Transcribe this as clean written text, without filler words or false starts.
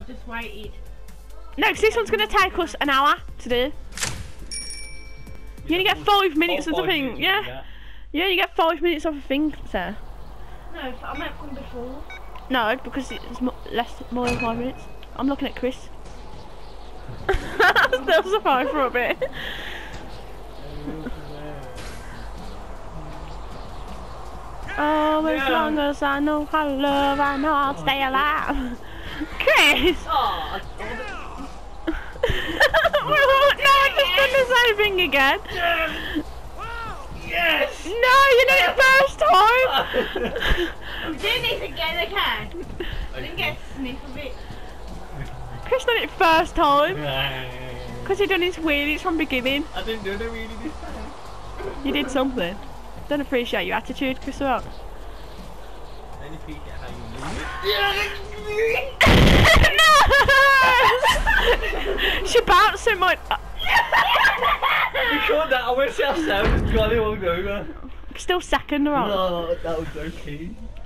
Just waited. No, because this one's going to take us an hour to do. You only get 5 minutes of the thing, yeah? Yeah, you get 5 minutes of a thing, sir. No, I meant from before. No, because it's more than 5 minutes. I'm looking at Chris. Still survived for a bit. Oh, as long as I know how to love, I know I'll stay alive. Chris! Oh, No, I just done the same thing again. yes! No, you did it first time! I'm doing it again, okay? I didn't get a sniff of it. Chris done it first time. Because he done his wheelies from beginning. I didn't do the wheelie this time. You did something. Don't appreciate your attitude, Chris. Well. I didn't appreciate how you move. No! She bounced so much. Record that, I want to see how Sam has got it all over. Still second, right? No, that was okay.